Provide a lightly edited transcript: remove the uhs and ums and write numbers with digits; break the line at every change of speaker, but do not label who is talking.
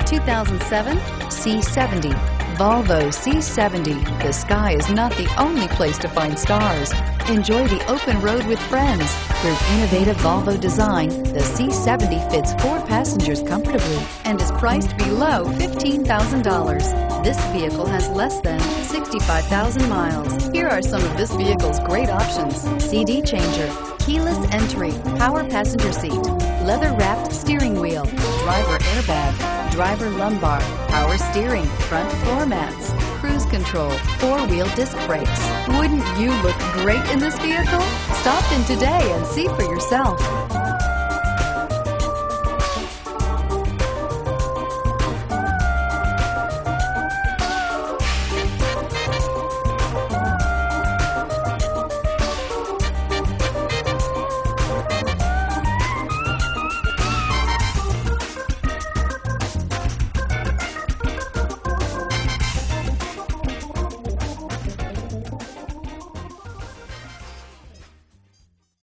2007 C70. Volvo C70. The sky is not the only place to find stars. Enjoy the open road with friends. Through innovative Volvo design, the C70 fits 4 passengers comfortably and is priced below $15,000. This vehicle has less than 65,000 miles. Here are some of this vehicle's great options: CD changer, keyless entry, power passenger seat, leather-wrapped steering wheel, driver airbag, driver lumbar, power steering, front floor mats, cruise control, 4-wheel disc brakes. Wouldn't you look great in this vehicle? Stop in today and see for yourself.